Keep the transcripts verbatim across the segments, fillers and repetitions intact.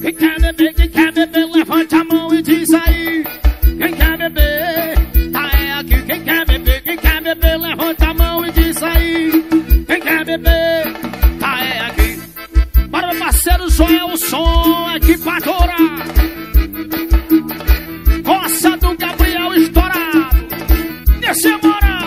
Quem quer beber, quem quer beber, levante a mão e diz aí. Quem quer beber, tá é aqui. Quem quer beber, quem quer beber, levante a mão e diz aí. Quem quer beber, tá é aqui. Para o parceiro Joel, som, equipadora. Roça do Gabriel estourado. Nesse moral.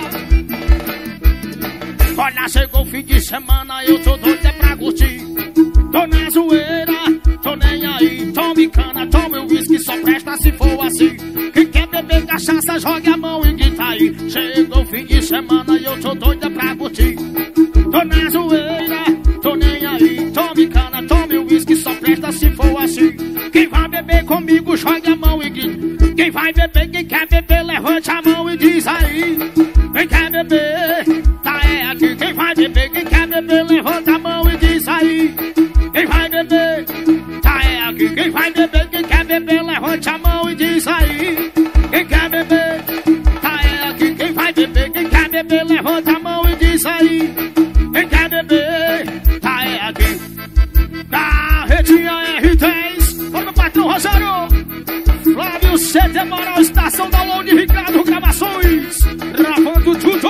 Olha, chegou o fim de semana, eu tô doido é pra curtir. Tô na zoeira, tô nem aí. Tome cana, tome o whisky, só presta se for assim. Quem quer beber cachaça, jogue a mão e grita aí. Chegou o fim de semana e eu tô doida pra curtir. Tô na zoeira, tô nem aí. Tome cana, tome o whisky, só presta se for assim. Quem vai beber comigo, jogue a mão e grita. Quem vai beber, quem quer beber, levante a mão e diz aí. Quem quer beber, tá é aqui. Quem vai beber, quem quer beber, levanta a mão e diz aí. Quem vai beber, tá é aqui. Quem vai beber, quem quer beber, levante a mão e diz aí. Quem quer beber, tá é aqui. Quem vai beber, quem quer beber, levanta a mão e diz aí. Quem quer beber, tá é aqui. Carretinha R dez, para o patrão Rosário. Flávio C D Moral, estação da Lounge, Ricardo Gravações, gravando tudo.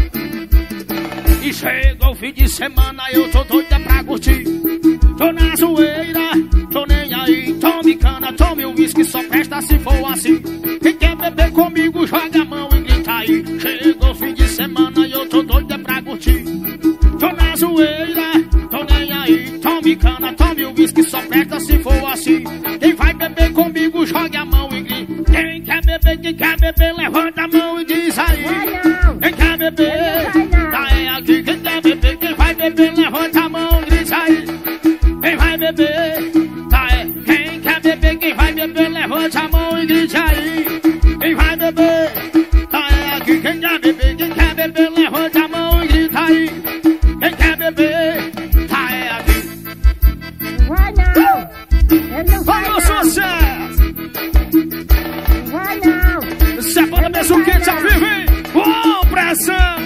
E chega o fim de semana, eu tô doida pra curtir. Tô na zoeira, tô nem aí. Tome cana, tome o whisky, só presta se for assim. Quem quer beber comigo, joga a mão e grita aí. Chega o fim de semana, eu tô doida pra curtir. Tô na zoeira, tô nem aí. Tome cana, tome o whisky, só presta se for assim. Quem vai beber comigo, joga a mão e grita. Quem quer beber, quem quer beber, levanta a mão e diz aí. Quem quer beber, tá é aqui. Quem quer beber, quem vai beber, levanta a mão e diz aí. Quem vai beber, tá é. Quem quer beber, quem vai beber, levante a mão e grite aí. Quem vai beber, tá é aqui. Quem quer beber, quem quer beber, levante a mão e grita aí. Quem quer beber, tá é aqui. Vai não, ele não vai não. Sucesso! Vai não. Separa mesmo quente ao vivo, hein? Oh, pressão!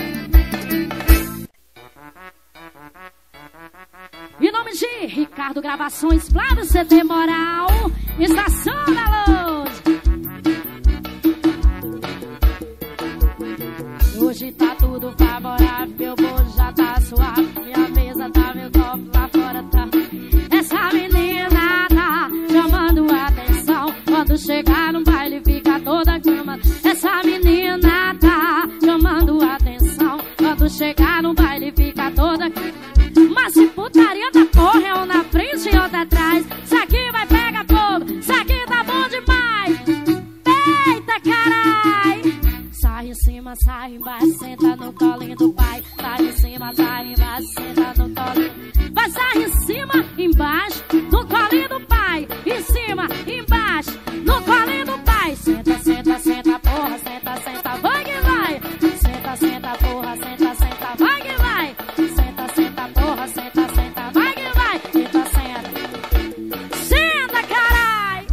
Em nome de Ricardo Gravações, Flávio C D Moral, estação da Luz. Hoje tá tudo favorável, meu bolo já tá suave. Minha mesa tá, meu copo lá fora tá. Essa menina tá chamando a atenção. Quando chegar no baile fica toda cama. Essa menina tá chamando a atenção. Quando chegar no baile fica toda cama. Mas se putaria da porra é um na frente e outro atrás. Isso aqui vai pegar fogo, isso aqui tá bom demais. Eita carai. Sai em cima, sai embaixo, senta no colinho do pai. Sai em cima, sai embaixo, senta no colinho. Vai sair em cima, embaixo, no colinho do pai. Em cima, embaixo, no colinho do pai. Senta, senta, senta, porra, senta, senta, vai que vai. Senta, senta, porra, senta, senta, vai que vai. Senta, senta, porra, senta, senta, vai que vai. Senta, senta. Senta, carai.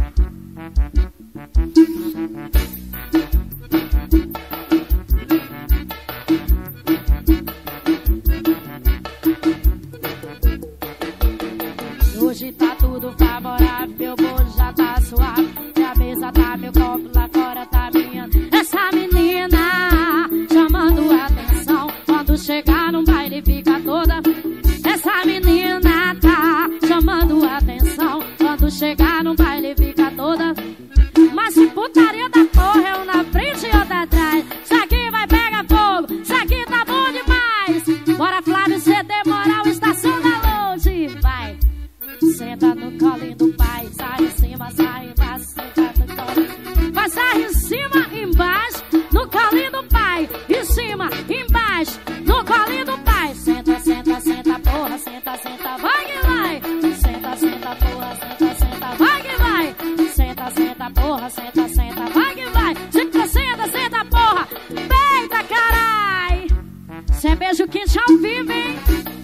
Hoje tá tudo favorável, meu bolo já tá suave. Minha mesa tá, meu copo lá fora tá minha. Essa menina chamando a atenção. Quando chegar no baile fica toda. Essa menina tá chamando a atenção. Quando chegar no baile fica toda. Mas se putaria da porra é um na frente e outro atrás. Isso aqui vai pegar fogo, isso aqui tá bom demais. Bora Flávio C D Moral, estação da Longe, vai. Senta no colinho do pai, sai em cima, sai embaixo, senta no colinho. Vai sair em cima, embaixo, no colinho do pai. Em cima, embaixo, no colinho do pai. Senta, senta, senta, porra, senta, senta, vai que vai. Senta, senta, porra, senta, senta, vai que vai. Senta, senta, porra, senta, senta, vai que vai. Senta, senta, senta, porra, peita, carai. Cê é beijo quente ao vivo, hein?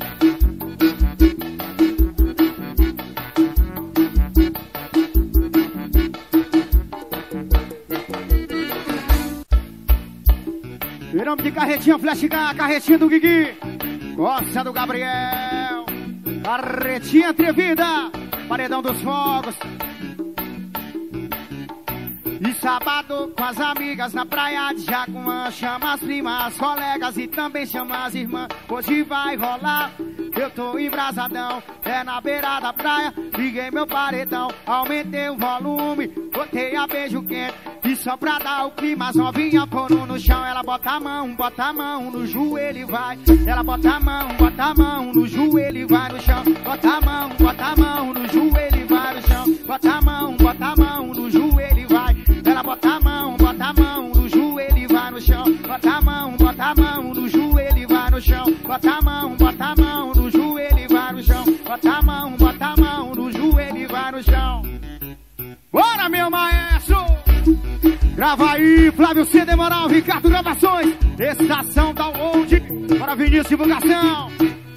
Em nome de Carretinha Flash K, Carretinha do Guigui, Costa do Gabriel, Carretinha Atrevida, Paredão dos fogos. E sábado com as amigas na praia de Jacumã. Chama as primas, as colegas e também chama as irmãs. Hoje vai rolar, eu tô embrasadão. É na beira da praia, liguei meu paredão. Aumentei o volume, botei a beijo quente. E só pra dar o clima, as novinhas foram no chão. Ela bota a mão, bota a mão no joelho e vai. Ela bota a mão, bota a mão no joelho e vai no chão. Bota a mão, bota a mão no joelho e vai no chão. Bota a mão, bota a mão no joelho e vai. Ela bota a mão, bota a mão no joelho e vai no chão. Bota a mão, bota a mão no joelho e vai no chão. Bota a mão, bota a mão no joelho e vai no chão. Bota a mão, bota a mão no joelho e vai no chão. Bora, meu maestro! Grava aí, Flávio C. Demoral, Ricardo Gravações, Estação Download, para Vinícius Divulgação.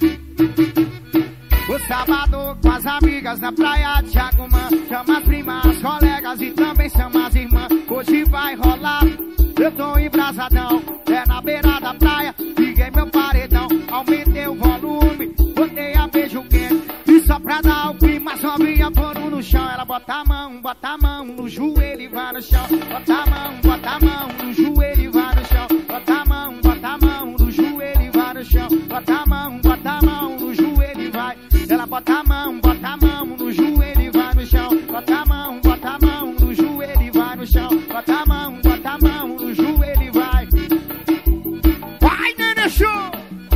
O sábado com as amigas na praia de Jacumã. Chama as primas, as colegas e também chama as irmãs. Hoje vai rolar, eu tô embrasadão. É na beira da praia, liguei meu paredão. Aumentei o volume, botei a beijo quente. E só pra dar o clima, as novinhas foram no chão. Ela bota a mão, bota a mão no joelho e vai no chão. Bota a mão, bota a mão no joelho e vai no chão. Bota a mão, bota a mão no joelho e vai no chão. Bota a mão, bota a mão no joelho e vai. Ela bota a mão, bota a mão no joelho e vai no chão. Bota a mão, bota a mão no joelho e vai no chão. Bota a mão, bota a mão no joelho e vai. Vai, Nenê Show!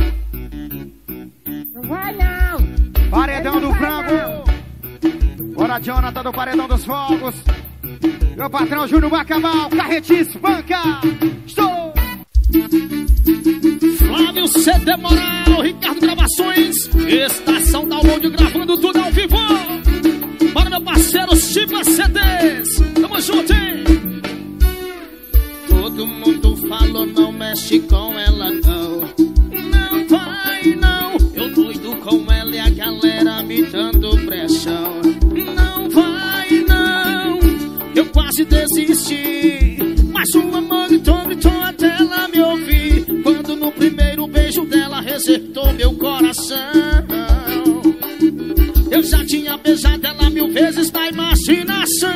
Não vai não. Paredão do frango. Bora, Jonathan do Paredão dos Fogos. Meu patrão Júnior Bacabal, Carretinha Espanca. Estou! Flávio C. Demoral, Ricardo Gravações, Estação Download, gravando tudo ao vivo. Para meu parceiro Chiba C Ds. Tamo junto, hein? Todo mundo falou, não mexe com ela não. Não vai não, eu doido com ela e a galera me dando pressão. Não vai não, eu quase desisti. Mas o amor gritou, gritou até ela me ouvir. Quando no primeiro beijo dela resetou meu coração. Eu já tinha beijado ela mil vezes na imaginação.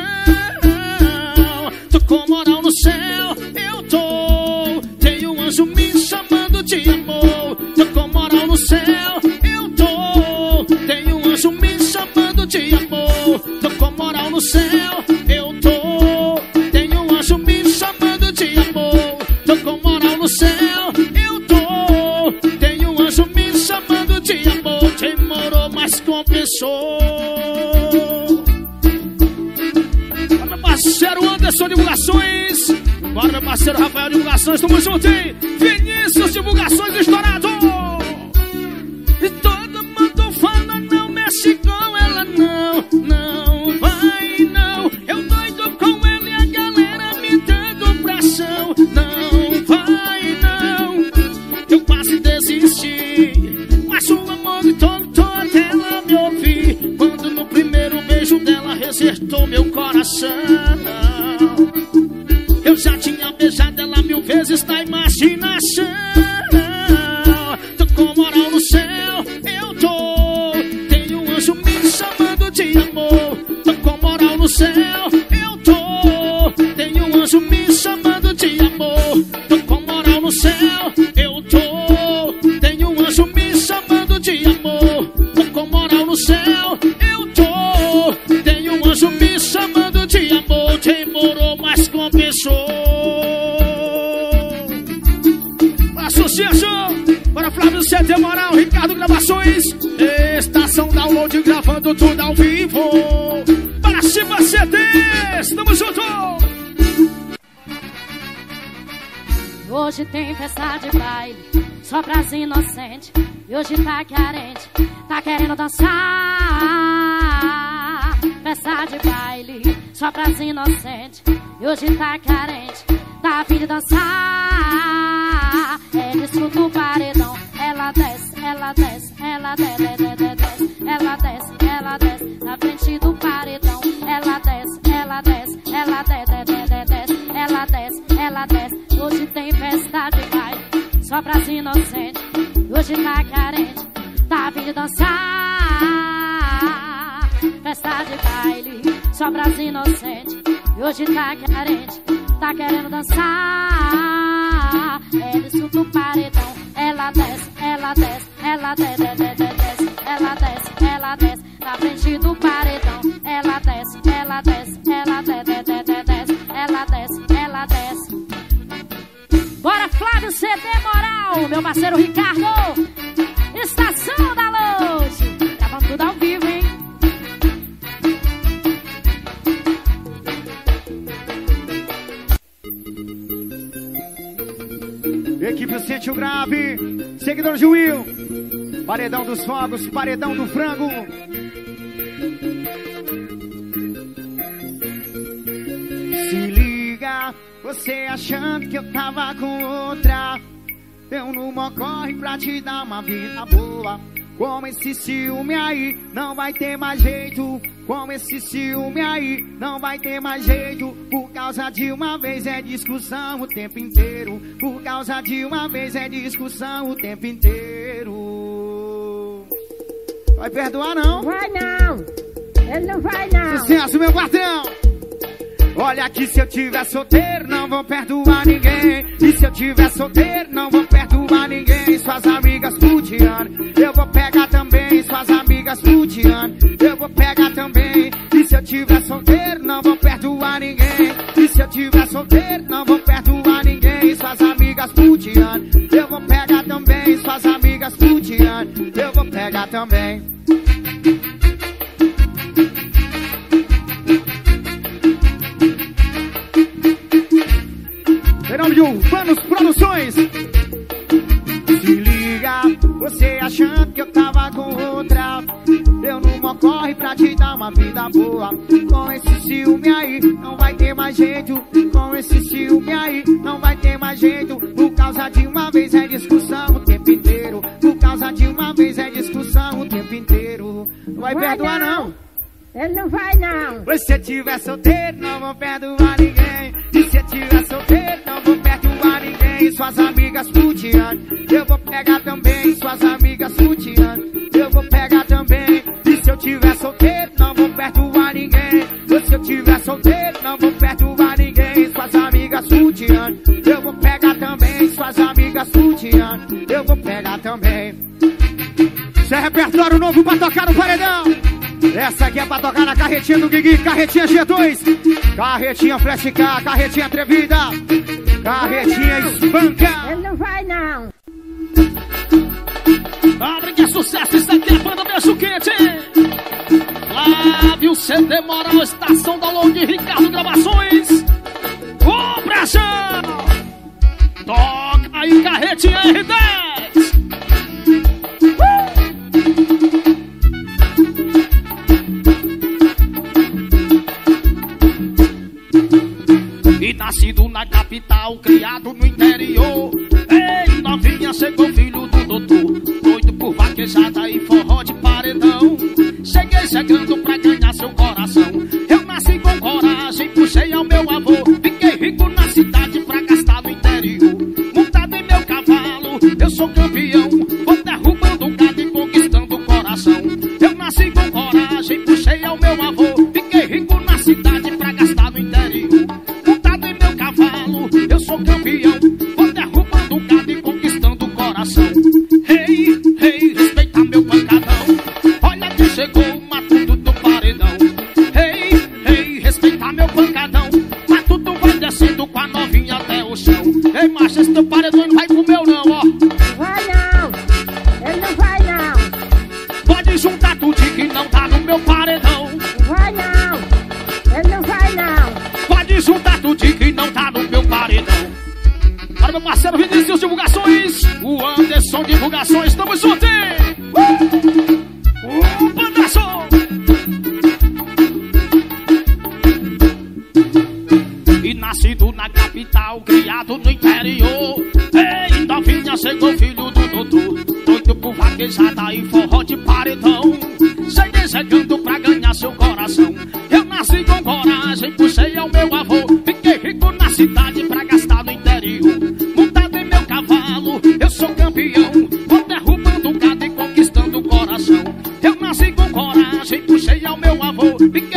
Tô com moral no céu, eu tô. Tem um anjo me chamando de amor. Tô com moral no céu, eu tô. Tem um anjo me chamando de amor. Tô com moral no céu, eu tô. Tem um anjo me chamando de amor. Tô com moral no céu, eu tô. Tem um anjo me chamando de amor. Demorou, mas compensou. Bora, meu parceiro Anderson Divulgações. Bora, meu parceiro Rafael Divulgações. Tamo junto, hein? Vinícius Divulgações estourado. E todo mundo fala, não mexe com ela não. Não vai não, eu doido com ela e a galera me dando pressão. Não vai não, eu quase desisti. Mas o amor gritou, gritou até ela me ouvir. Quando no primeiro beijo dela resertou meu coração. Eu já tinha beijado ela mil vezes na imaginação. Tô com moral no céu, eu tô. Tem um anjo me chamando de amor. Tô com moral no céu, eu tô. Tem um anjo me chamando de amor. Tô com moral no céu, eu tô. Tem um anjo me chamando de amor. Tô com moral no céu, eu tô. Tem um anjo me chamando de amor. Demorou, mas compensou. Sucesso! Para Flávio C. Demoral, Ricardo Gravações, Estação Download, gravando tudo ao vivo. Para cima, C Ds! Tamo junto! Hoje tem festa de baile, só pras inocentes. E hoje tá carente, tá querendo dançar. Festa de baile, só pras inocentes. E hoje tá carente, tá a fim de dançar. Ela escuta o paredão, ela desce, ela desce, ela desce, desce, desce, ela desce, ela desce, na frente do paredão, ela desce, ela desce, ela desce, desce, desce, ela desce, ela desce. Hoje tem festa de baile, só pras inocentes. Hoje tá carente, tá a fim de dançar. Festa de baile, só pras inocentes. E hoje tá carente, tá querendo dançar. Ela escuta o paredão, ela desce, ela desce, ela desce, desce, desce, ela desce, ela desce, na frente do paredão. Ela desce, ela desce, ela desce, desce, desce, ela desce, ela desce. Bora, Flávio C D Moral, meu parceiro Ricardo, Estação da Luz, gravando tudo ao vivo, hein? Equipe Sente o Grave, seguidor de Will, paredão dos fogos, paredão do frango. Se liga, você achando que eu tava com outra, eu não ocorre pra te dar uma vida boa. Com esse ciúme aí, não vai ter mais jeito. Com esse ciúme aí, não vai ter mais jeito. Por causa de uma vez é discussão o tempo inteiro. Por causa de uma vez é discussão o tempo inteiro. Vai perdoar não? Vai não, ele não vai não. Sucesso, meu patrão. Olha que se eu tiver solteiro, não vou perdoar ninguém. E se eu tiver solteiro, não vou perdoar ninguém. Suas amigas pudiano, eu vou pegar também. Suas amigas pudiano, eu vou pegar também. E se eu tiver solteiro, não vou perdoar ninguém. E se eu tiver solteiro, não vou perdoar ninguém. Suas amigas pudiano, eu vou pegar também. Suas amigas pudiano, eu vou pegar também. Em nome de Urbanos Produções. Se liga, você achando que eu tava com outra, eu não ocorre pra te dar uma vida boa. Com esse ciúme aí, não vai ter mais jeito. Com esse ciúme aí, não vai ter mais jeito. Por causa de uma vez é discussão o tempo inteiro. Por causa de uma vez é discussão o tempo inteiro. Não vai perdoar não. Ele não vai não. Se eu tiver solteiro, não vou perdoar ninguém. E se eu tiver solteiro, não vou perdoar ninguém. Suas amigas pudiano, eu vou pegar também. Suas amigas pudiano, eu vou pegar também. E se eu tiver solteiro, não vou perdoar ninguém. E se eu tiver solteiro, não vou perdoar ninguém. Suas amigas pudiano, eu vou pegar também. Suas amigas pudiano, eu vou pegar também. Isso é repertório novo pra tocar no paredão. Essa aqui é pra tocar na carretinha do Guigui, carretinha G dois, carretinha Flash K, carretinha atrevida, carretinha espanca. Ele não vai não. Abre que é sucesso, isso aqui é a banda Beijo Quente. Flávio C D Moral, Estação da Luz de Ricardo Gravações. Ô, pressão! Toca aí, carretinha R dez. E nascido na capital, criado no interior. Ei, novinha, chegou filho do doutor, doido por vaquejada e forró de paredão. Cheguei chegando pra ganhar seu coração. Eu nasci com coragem, puxei ao meu avô. Fiquei rico na cidade pra gastar no interior. Montado em meu cavalo, eu sou campeão. Vou derrubando o gado e conquistando o coração. Eu nasci com coragem, puxei ao meu avô. Fiquei rico na cidade pra gastar no interior. Eu sou campeão, vou derrubando o gado e conquistando o coração. Ei, ei, respeita meu pancadão. Olha que chegou o matuto do paredão. Ei, ei, respeita meu pancadão. Matuto vai descendo com a novinha até o chão. Ei, macho, esse teu paredão não vai comer não, ó. Vai não, ele não vai não. Pode juntar tudo que não tá no meu paredão. Vai não, ele não vai não. Pode juntar tudo que não tá no meu paredão. Para meu parceiro Vinícius Divulgações, o Anderson Divulgações, tamo junto, hein? Uh! O Anderson! E nascido na capital, criado no interior. Ei, novinha, chegou filho do doutor, doido por vaquejada e forró de paredão. Cheguei chegando pra ganhar seu coração. Eu nasci com coragem, puxei ao meu avô. Fiquei rico na cidade pra gastar no interior. Montado em meu cavalo, eu sou campeão. Vou derrubando o gado e conquistando o coração. Eu nasci com coragem, puxei ao meu avô. Fiquei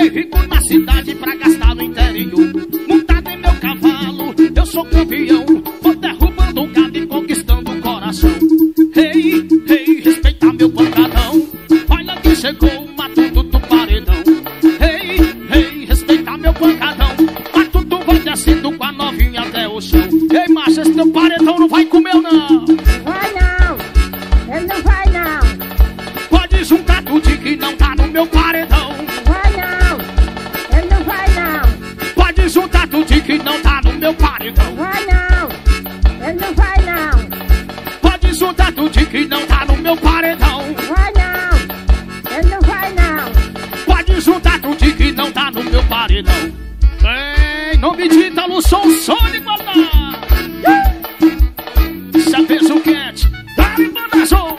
cidade pra gastar no interior. Montado em meu cavalo, eu sou campeão. Vou derrubando o gado e conquistando o coração. Ei, ei, respeita meu pancadão. Olha que chegou o matuto do paredão. Ei, ei, respeita meu pancadão. Matuto vai descendo com a novinha até o chão. Ei, macho, esse teu paredão não vai comer não. Vai não, ele não vai não. Pode juntar tudo que não tá no meu paredão. Vai não, ele não vai não. Pode juntar tudo que não tá no meu paredão. Vai não, ele não vai não. Pode juntar tudo que não tá no meu paredão. Vai não, ele não vai não. Pode juntar tudo que não tá no meu paredão. Em nome de Ítalo, sou o Sônico lá. Isso é peso quente. Dá-lhe bandação.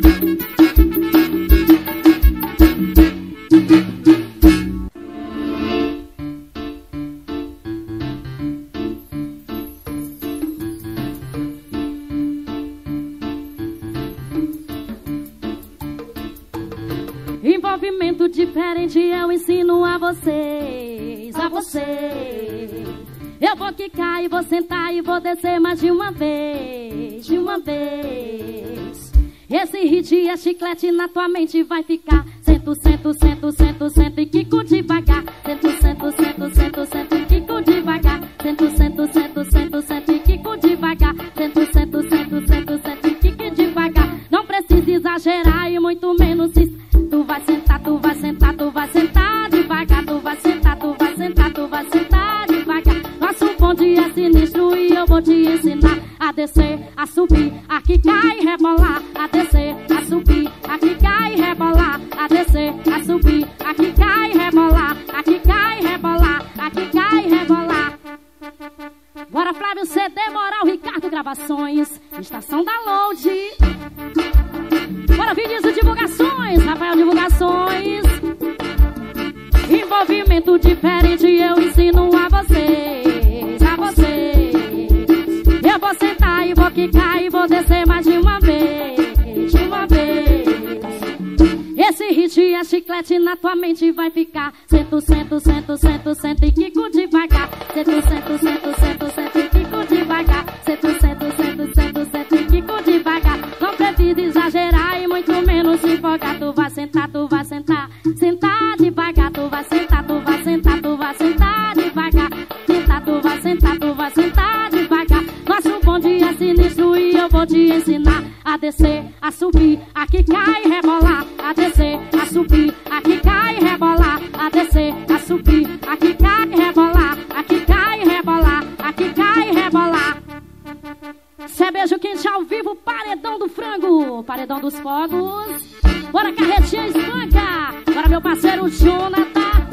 Envolvimento diferente eu ensino a vocês, a vocês. Eu vou quicar e vou sentar e vou descer mais de uma vez, de uma vez. Esse hit é chiclete na tua mente vai ficar. Sento, sento, sento, sento, sento e quico devagar. Sento, sento, sento, sento, sento e quico devagar. Sento, sento, sento, sento, sento e quico devagar. Sento, sento, sento, sento, sento e quico devagar. Não precisa exagerar e muito menos se... Tu vai sentar, tu vai sentar, tu vai sentar devagar. Tu vai sentar, tu vai sentar, tu vai sentar devagar. Nosso bonde é sinistro e eu vou te ensinar a descer, a subir, a quicar e rebolar. A descer, a subir, a quicar e rebolar. A descer, a subir, a quicar e rebolar. A quicar e rebolar, a quicar e rebolar. Bora Flávio C D, Moral, Ricardo Gravações, Estação da Load. Bora vídeos e divulgações, Rafael Divulgações. Envolvimento diferente eu ensino a vocês, a vocês. Eu vou sentar e vou quicar e vou descer mais de uma vez, de uma vez. Esse hit é chiclete na tua mente vai ficar. Sento, sento, sento, sento, sento e quico devagar. Sento, sento, sento, sento, sento e quico devagar. Sento, sento, sento, sento, sento e quico devagar. Não precisa exagerar e muito menos se empolgar. Tu vai sentar, tu vai sentar, sentar devagar. Tu vai sentar, tu vai sentar, tu vai sentar devagar. Sentar, tu vai sentar, tu vai sentar devagar. Nosso bonde é sinistro e eu vou te ensinar a descer, a subir, a quicar e rebolar. A descer, a subir, a quicar e rebolar. A descer, a subir, a quicar e rebolar. A quicar e rebolar, a quicar e rebolar. Cê beijo quente ao vivo, paredão do frango, paredão dos fogos. Bora carretinha espanca, bora meu parceiro Jonathan.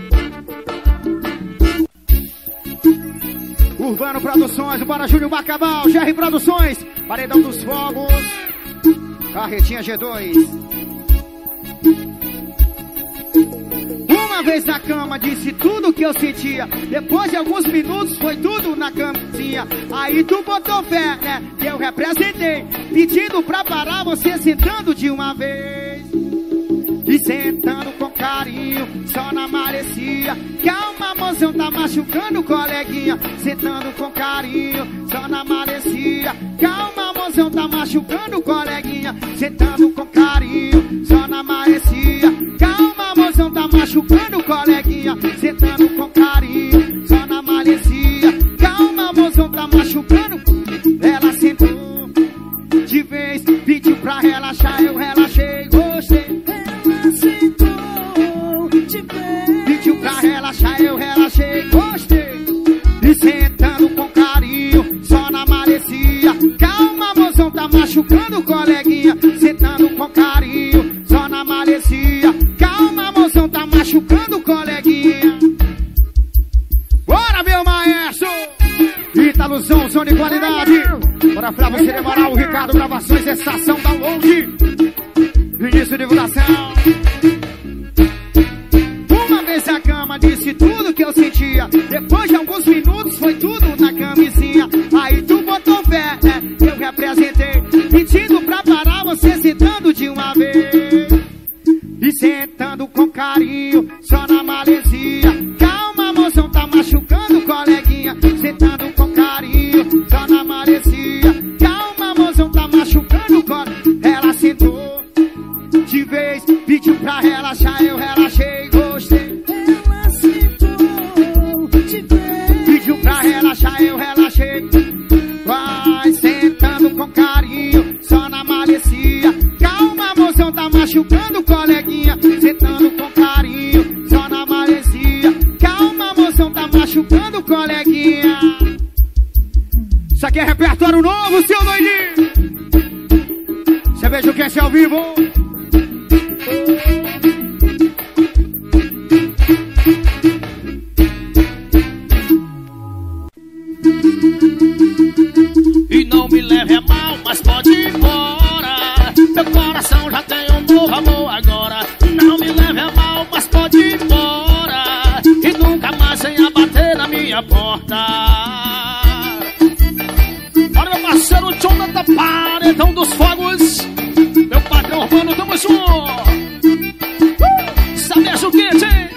Urbano Produções, bora Júnior Bacabal, G R Produções, paredão dos fogos, carretinha G dois. Uma vez na cama disse tudo que eu sentia. Depois de alguns minutos foi tudo na camisinha. Aí tu botou fé, né, que eu representei, pedindo pra parar você sentando de uma vez. E sentando com carinho, só na marecia. Calma, mozão, tá machucando o coleguinha. Sentando com carinho, só na marecia. Calma, mozão, tá machucando o coleguinha. Sentando com carinho, só na marecia. Calma, mozão, tá machucando o coleguinha. Sentando com carinho, só na marecia. Calma, mozão, tá machucando. Ela sentou de vez, pediu pra relaxar, eu relaxei, gostei. Pediu pra relaxar, eu relaxei, gostei. E sentando com carinho, só na marecia. Calma, mozão, tá machucando o coleguinha. Sentando com carinho, só na marecia. Calma, mozão, tá machucando o coleguinha. Bora, meu maestro! Italozão, som de qualidade. Bora pra você demorar o Ricardo Gravações, Estação da Load. Início de divulgação. Uma vez a cama disse tudo que eu sentia. Depois de alguns minutos foi tudo na camisinha. Aí tu botou fé, né, eu representei, pedindo pra parar você sentando de uma vez. E sentando com carinho, só na maresia. aqui é repertório novo, seu doidinho. Você veja o que é esse ao vivo. E não me leve a mal, mas pode ir embora. Meu coração já tem um novo amor agora. Não me leve a mal, mas pode ir embora. E nunca mais venha bater na minha porta. Olha meu parceiro Jonathan Paredão dos Fogos. Meu padrão urbano, tamo junto. Sabes o que, tchê?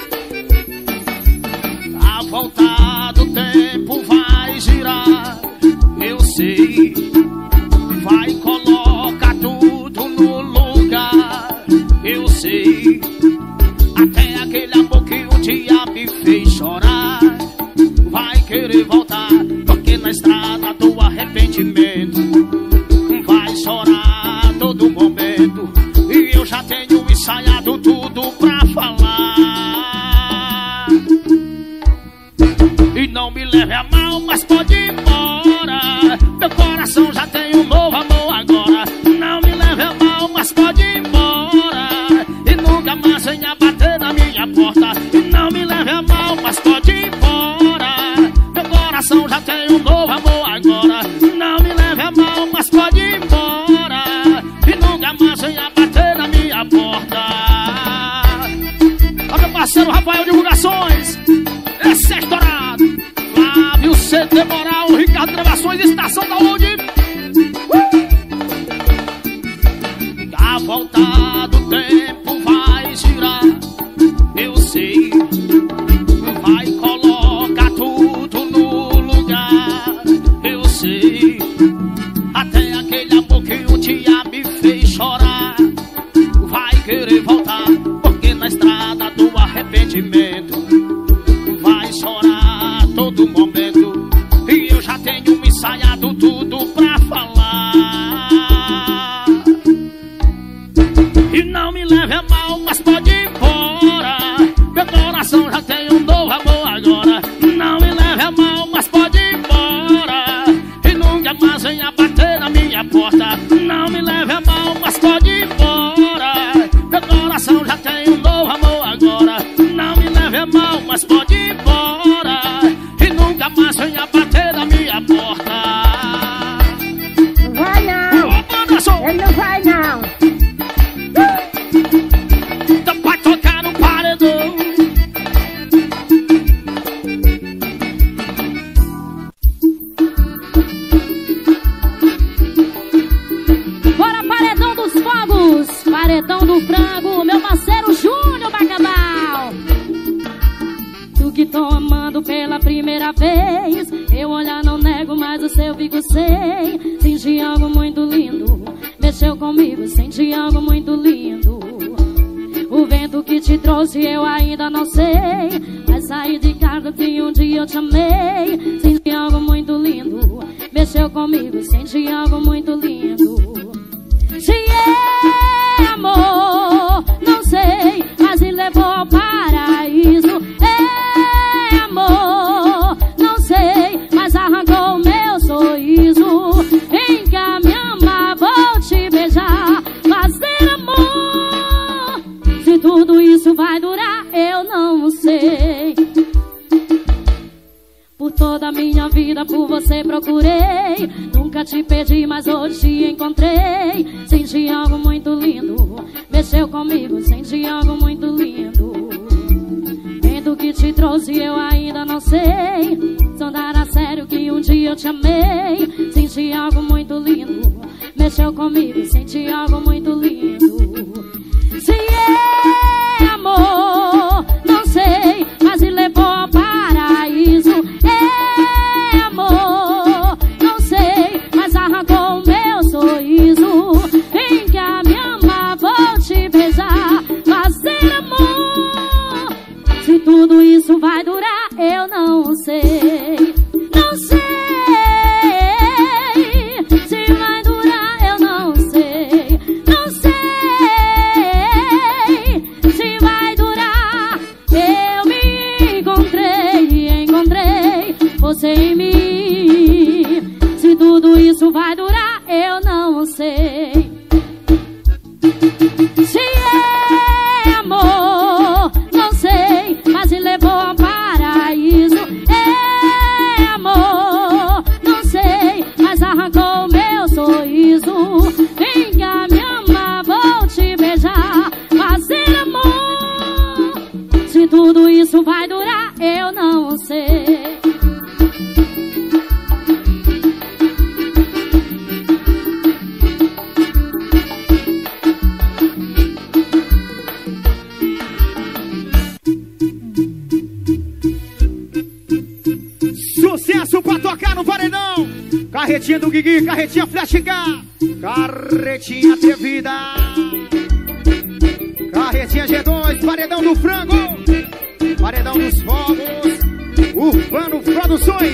A volta do tempo vai girar. Eu sei, vai colocar tudo no lugar. Eu sei, até aquele amor que um dia me fez chorar vai querer voltar, porque na estrada do arrependimento vai chorar todo momento. E eu já tenho ensaiado tudo pra falar. E não me leve a mal, mas pode ir embora. Meu coração já tem um novo amor agora. Não me leve a mal, mas pode ir embora. E nunca mais venha bater na minha porta. E não me leve a mal, mas pode ir embora. Meu coração já tem um novo amor agora. Não me leve a mal, mas pode ir embora. E nunca mais venha bater na minha porta. Olha meu parceiro Rafael Divulgações. Esse é estourado. Flávio C D Moral, Ricardo Gravações, Estação da Onde. Uh! A volta do tempo vai girar. Eu sei, vai colocar tudo no lugar. Eu sei, até aquele amor que um dia me fez chorar vai querer voltar, porque na estrada do arrependimento vai chorar todo momento. E eu já tenho ensaiado tudo pra falar. E não me leve a mal, mas pode ir embora. Meu coração já tem um novo amor agora. Não me leve a mal, mas pode ir embora. E nunca mais venha bater na minha porta. Não me leve a mal, mas pode ir embora. Meu coração já tem um novo amor agora. Não me leve a mal, mas pode ir embora. E nunca mais venha bater na minha porta. Vai não. Ele não vai não. Então vai tocar no paredão. Bora, Paredão dos Fogos, Paredão do Frango, meu parceiro Júnior Bacabal. Tu que tô amando pela primeira vez, eu olhar não nego, mas o seu fico sei. Senti algo muito lindo, mexeu comigo, senti algo muito lindo. O vento que te trouxe eu ainda não sei, mas saí de casa que um dia eu te amei. Senti algo muito lindo, mexeu comigo, senti algo muito lindo. Se é amor, não sei, mas me levou ao paraíso. É amor, não sei, mas arrancou o meu sorriso. Vem cá me amar, vou te beijar, fazer amor. Se tudo isso vai durar, eu não sei. Por toda a minha vida por você procurei, nunca te perdi, mas hoje te encontrei. Senti algo muito lindo, mexeu comigo, senti algo muito lindo. Vento que te trouxe eu ainda não sei, sondar a sério que um dia eu te amei. Senti algo muito lindo, mexeu comigo, senti algo muito lindo. Se é amor, não sei, mas me levou ao paraíso. É amor, não sei, mas arrancou o meu sorriso. Vem cá me amar, vou te beijar, fazer amor. Se tudo isso vai durar, eu não sei. Não sei. Se vai durar, eu não sei. Não sei. Se vai durar, eu me encontrei, encontrei você em mim. Se tudo durar, eu não sei. Sucesso pra tocar no paredão. Carretinha do Guigui, carretinha Flash K, carretinha atrevida, carretinha G dois, paredão do frango, paredão dos fogos, Urbano Produções.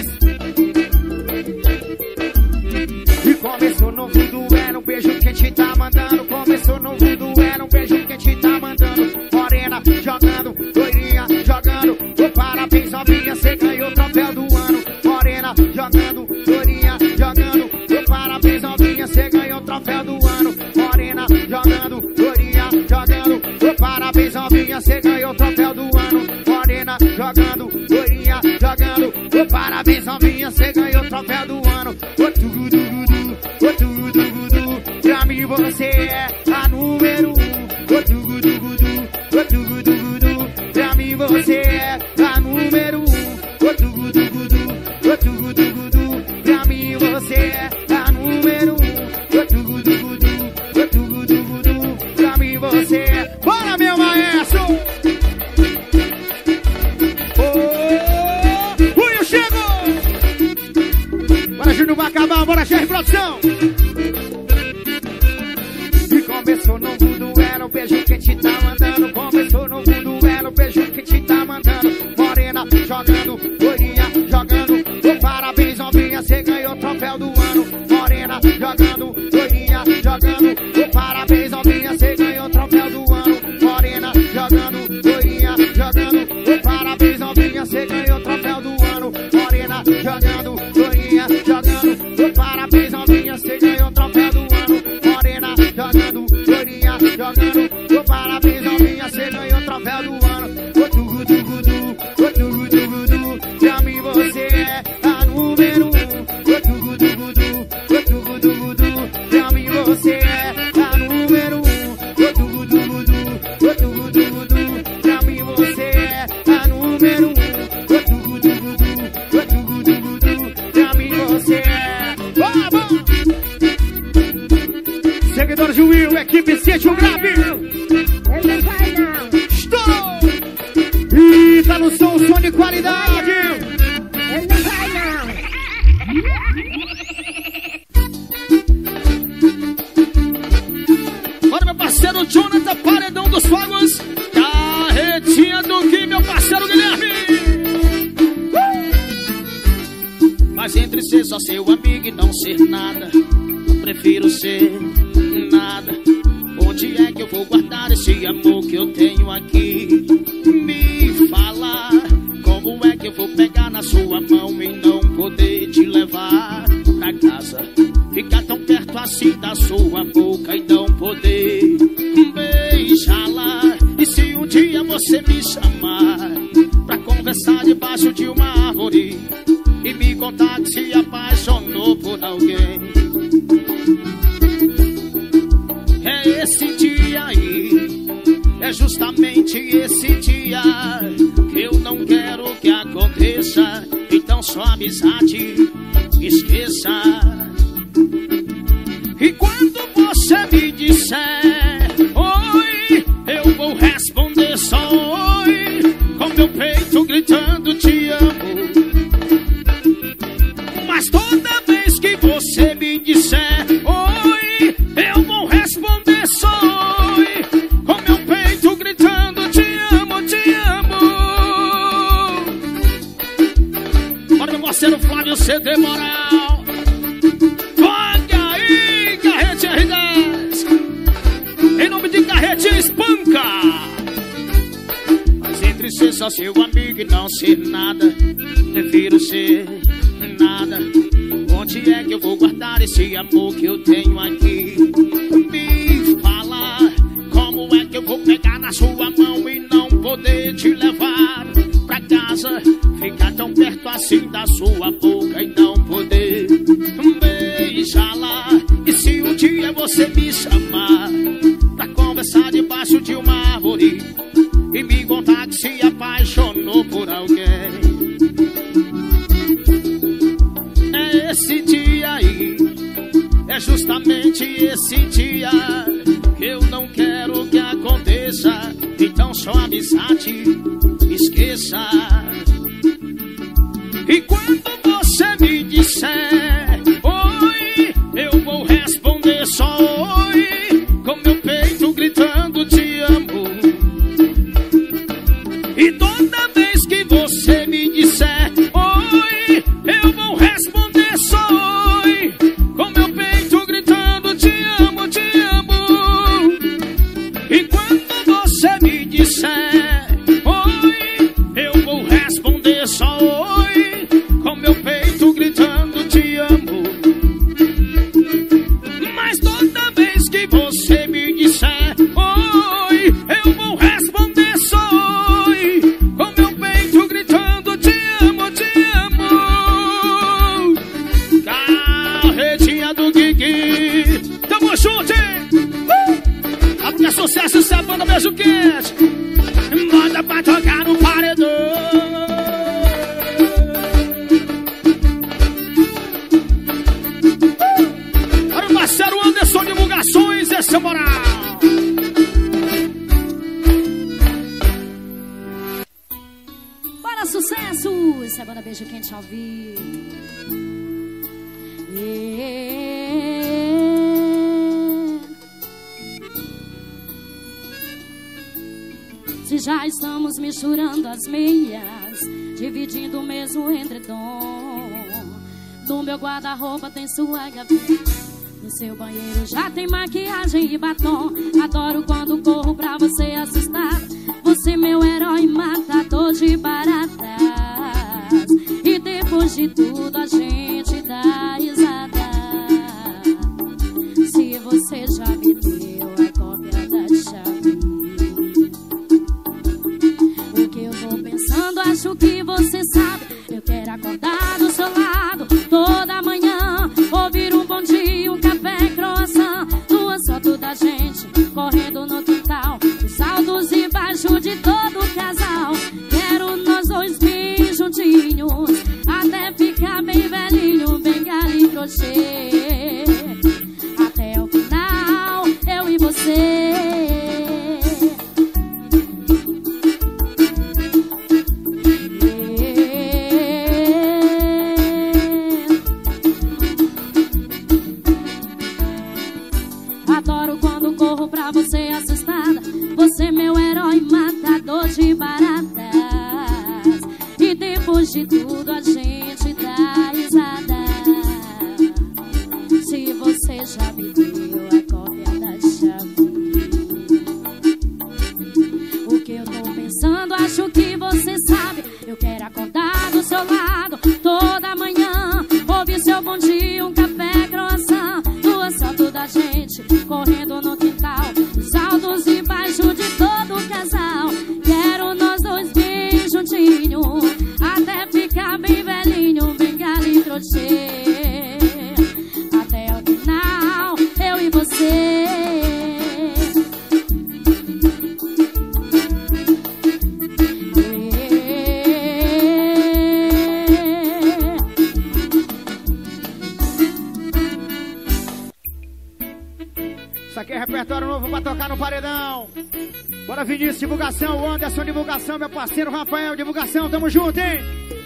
E começou no voodoo, era um beijo que te tá mandando. Começou no voodoo, era um beijo que te tá mandando. Morena jogando, loirinha jogando. Oh, parabéns, novinha, cê ganhou o troféu do ano. Morena jogando, loirinha jogando. Oh, parabéns, novinha, cê ganhou o troféu do ano. Morena jogando, loirinha jogando. Oh, parabéns, novinha, cê ganhou o troféu do ano. Morena jogando, loirinha jogando. Oh, parabéns, novinha, cê ganhou o troféu do ano. Oh, tugudu, oh, tugudu, pra mim você é a número um. Oh, tugudu, oh, tugudu, pra mim você é a número um. Oh, tugudu, oh, tugudu, pra mim você é a número um. Oh, tugudu, oh, tugudu, pra mim você é. Bora, meu maestro! Oh, Punho chegou! Bora, Júnior, vai acabar, bora, chefe de produção! E começou no mundo, era o beijo que te tá mandando. Começou no mundo, era o beijo que te tá mandando. Morena jogando, loirinha jogando. Oh, parabéns, novinha, cê ganhou o troféu do ano. Morena jogando, loirinha jogando. Oh, parabéns, novinha, cê ganhou o troféu do ano. Morena jogando, loirinha jogando. Oh, parabéns, novinha, cê ganhou o troféu do ano. Morena jogando, loirinha jogando. Oh, parabéns, novinha, cê ganhou o troféu do ano. Morena jogando, loirinha jogando. Oh, parabéns, novinha, cê ganhou o troféu do ano. Oh, tugudugudu, oh, tugudugudu, pra mim você é a número um. Oh, tugudugudu, oh, tugudugudu, pra mim você é a número um. Oh, tugudugudu, oh, tugudugudu, pra mim você é a número um. Oh, tugudugudu, oh, tugudugudu, pra mim você é. Vamos! Seguidores de Will, equipe Sítio Grave. Ele não vai não. Estou! E tá no som, som de qualidade. Ele não vai não. Bora, meu parceiro Jonathan, paredão dos fogos. Carretinha do Gui, meu parceiro Guilherme. Mas entre ser só seu amigo e não ser nada, prefiro ser nada. Onde é que eu vou guardar esse amor que eu tenho aqui? Me fala, como é que eu vou pegar na sua mão e não poder te levar pra casa? Ficar tão perto assim da sua boca e não poder beijá-la. E se um dia você me chamar pra conversar debaixo de uma árvore e me contar que se apaixonou por alguém, é esse dia aí, é justamente esse dia que eu não quero que aconteça. Então só amizade, esqueça. E quando você me disser oi, eu vou responder só oi, com meu peito gritando te amo. Mas toda vez que você me disser oi, eu vou responder só oi, com meu peito gritando te amo, te amo. Bora, meu parceiro Flávio C D Moral. Olha aí, Carrete R dez. Em nome de Carrete Espanca. Mas entre ser só seu amigo e não ser nada, prefiro ser nada. Onde é que eu vou guardar esse amor que eu tenho aqui? Me fala, como é que eu vou pegar na sua mão e não poder te levar pra casa? Ficar tão perto assim da sua boca e não poder beijá-la. E se um dia você me chamar pra conversar debaixo de uma árvore e me contar que se apaixonou por alguém. É esse dia aí, é justamente esse dia que eu não quero que aconteça. Então só amizade, esqueça. E quando você me disser oi, eu vou responder só oi, com meu peito gritando te amo. E toda vez que você me disser oi, eu vou responder só oi, com meu peito gritando te amo, te amo. E quando você me disser oi, eu vou responder só oi, com meu peito gritando te amo. Mas toda vez que você me disser oi, eu vou responder só oi, com meu peito gritando te amo, te amo. Carretinha do Guigui, tamo junto, hein? Uh! A minha sucesso, essa banda beijo quente, manda pra tocar no paredão. Para o parceiro Anderson Divulgações, esse é moral. Bora, sucesso! Essa é a banda Beijo Quente ao vivo. Yeah. Se já estamos misturando as meias, dividindo o mesmo edredom, no meu guarda-roupa tem sua gaveta, no seu banheiro já tem maquiagem e batom. Adoro quando corro pra você assustar, você meu herói matador de baratas. E depois de tudo a gente dá risada. Se você já me deu a cópia da chave, o que eu tô pensando acho que você sabe. Eu quero acordar do seu lado toda manhã, ouvir um bom dia, um café, croissant, duas fotos da gente correndo no quintal, os altos e baixos de todo o casal. Quero nós dois bem juntinhos, até ficar bem velhinho, bem galho e crochê, até o final, eu e você. Adoro quando corro pra você assustada, você meu herói matador de baratas. E depois de tudo a gente dá risada. Se você já me deu a cópia da chave, o que eu tô pensando acho que você sabe. Eu quero acordar do seu lado toda manhã, ouvir seu bom dia, um café, croissant, duas fotos da gente correndo no quintal, os altos e baixos de todo o casal. Quero nós dois bem juntinhos, até ficar bem velhinho, bem galho e crochê, até o final, eu e você. Isso aqui é repertório novo pra tocar no paredão. Bora, Vinícius Divulgação, o Anderson Divulgação, meu parceiro Rafael Divulgação, tamo junto, hein?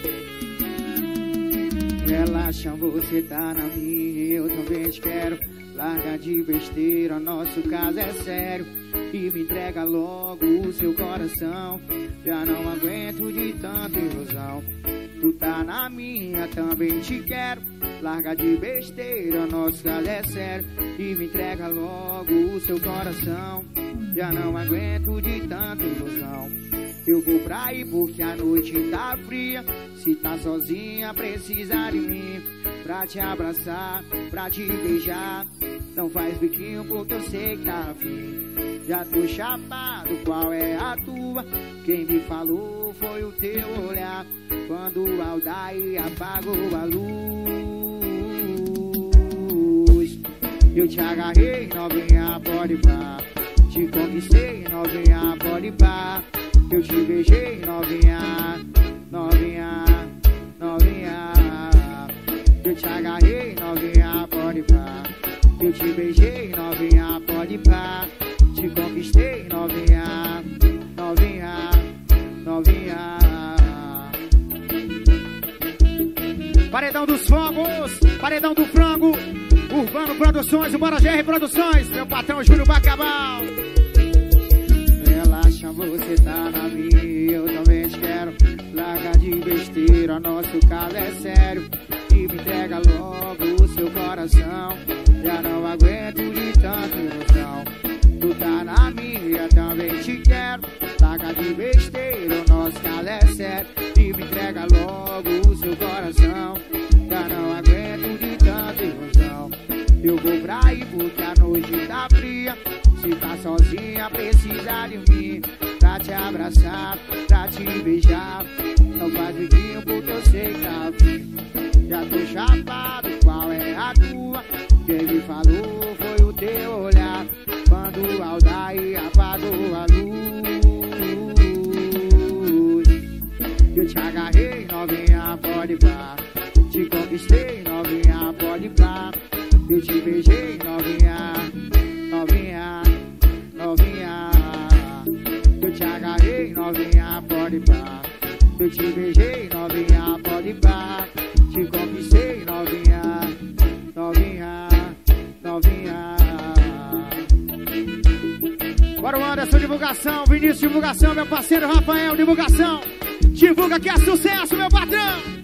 Relaxa, você tá na minha, eu também te quero. Larga de besteira, nosso caso é sério. E me entrega logo o seu coração. Já não aguento de tanta ilusão. Tu tá na minha, também te quero. Larga de besteira, nosso caso é sério. E me entrega logo o seu coração. Já não aguento de tanta ilusão. Eu vou pra aí porque a noite tá fria. Se tá sozinha, precisa de mim pra te abraçar, pra te beijar. Não faz biquinho porque eu sei que tá afim. Já tô chapado, qual é a tua? Quem me falou foi o teu olhar, quando o Aldair apagou a luz. Eu te agarrei, novinha, pode pá. Te conquistei, novinha, pode pá. Eu te beijei, novinha, novinha, novinha. Eu te agarrei, novinha, pode pá. Eu te beijei, novinha, pode pá. Te conquistei, novinha, novinha, novinha. Paredão dos fogos, paredão do frango, Urbano Produções, o Bora G R Produções, meu patrão Júlio Bacabal. Relaxa, você tá na minha, eu também te quero. Larga de besteira, nosso caso é sério. E me entrega logo o seu coração. Já não aguento de tanta ilusão. Tu tá na minha, também te quero. Larga de besteira, o nosso caso é sério. E me entrega logo o seu coração. Já não aguento de tanta ilusão. Eu vou pra aí porque a noite tá fria. Se tá sozinha, precisa de mim. Pra te abraçar, pra te beijar. Não faz biquinho porque eu sei que tá afim. Já tô chapado, qual é a tua? Quem me falou foi o teu olhar. Quando o Aldair apagou a luz. Eu te agarrei, novinha, pode pá. Te conquistei, novinha, pode pá. Eu te beijei, novinha, novinha, novinha. Eu te agarrei, novinha, pode pá. Eu te beijei, novinha, pode pá. Te conquistei, novinha, novinha, novinha. Bora o Anderson, divulgação. Vinícius, divulgação. Meu parceiro Rafael, divulgação. Divulga que é sucesso, meu patrão.